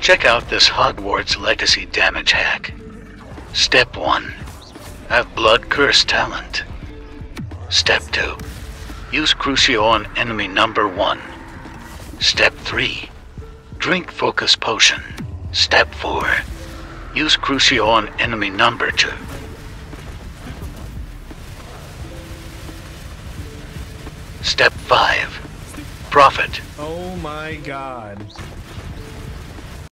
Check out this Hogwarts Legacy damage hack. Step 1. Have Blood Curse talent. Step 2. Use Crucio on enemy number 1. Step 3. Drink Focus Potion. Step 4. Use Crucio on enemy number 2. Step 5. Profit. Oh my god.